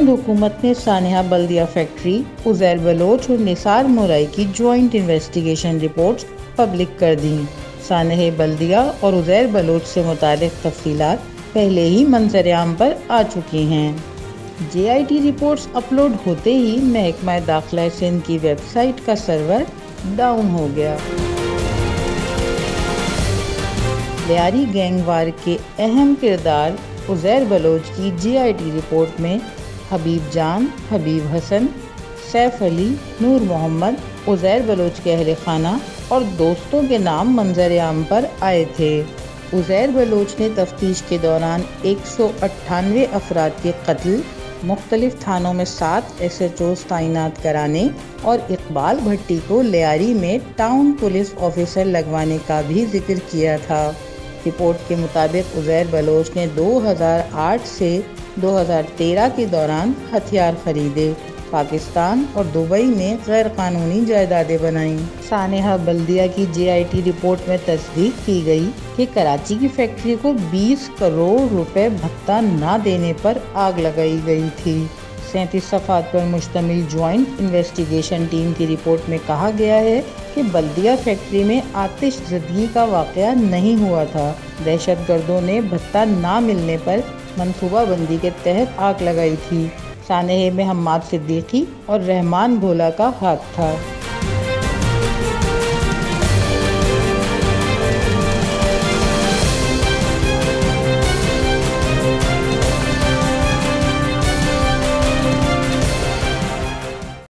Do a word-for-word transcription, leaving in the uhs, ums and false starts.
ہند حکومت نے سانحہ بلدیہ فیکٹری، عزیر بلوچ اور نثار مورائی کی جوائنٹ انویسٹیگیشن رپورٹس پبلک کر دیں۔ سانحہ بلدیہ اور عزیر بلوچ سے متعلق تفصیلات پہلے ہی منظر عام پر آ چکی ہیں۔ J I T reports upload ہوتے ہی محکمہ داخلہ سندھ کی ویب سائٹ کا سرور ڈاؤن ہو گیا۔ لیاری گینگ وار کے اہم کردار عزیر بلوچ کی جے آئی ٹی رپورٹ میں حبیب جان، حبیب حسن، سیف علی، نور محمد، عزیر بلوچ کے اہل خانہ اور دوستوں کے نام منظر عام پر آئے تھے۔ عزیر بلوچ نے تفتیش کے دوران ایک سو اٹھانوے افراد کے قتل، مختلف تھانوں میں سات ایس ایچ اوز تعینات کرانے اور اقبال بھٹی کو لیاری میں ٹاؤن پولیس آفیسر لگوانے کا بھی ذکر کیا تھا۔ رپورٹ کے مطابق عزیر بلوچ نے دو ہزار آٹھ سے دو ہزار تیرہ کے دوران ہتھیار خریدے، پاکستان اور دبئی میں غیر قانونی جائیدادیں بنائیں۔ سانحہ بلدیہ کی جے آئی ٹی رپورٹ میں تصدیق کی گئی کہ کراچی کی فیکٹری کو بیس کروڑ روپے بھتہ نہ دینے پر آگ لگائی گئی تھی۔ سینتیس صفحات پر مشتمل جوائنٹ انویسٹیگیشن ٹیم کی رپورٹ میں کہا گیا ہے کہ بلدیہ فیکٹری میں آتش زدگی کا واقعہ نہیں ہوا تھا۔ دہشت گردوں نے بھتہ نہ ملنے پر منصوبہ بندی کے تحت آگ لگائی تھی۔ سانحہ میں حماد صدیقی اور رحمان بھولا کا ہاتھ تھا۔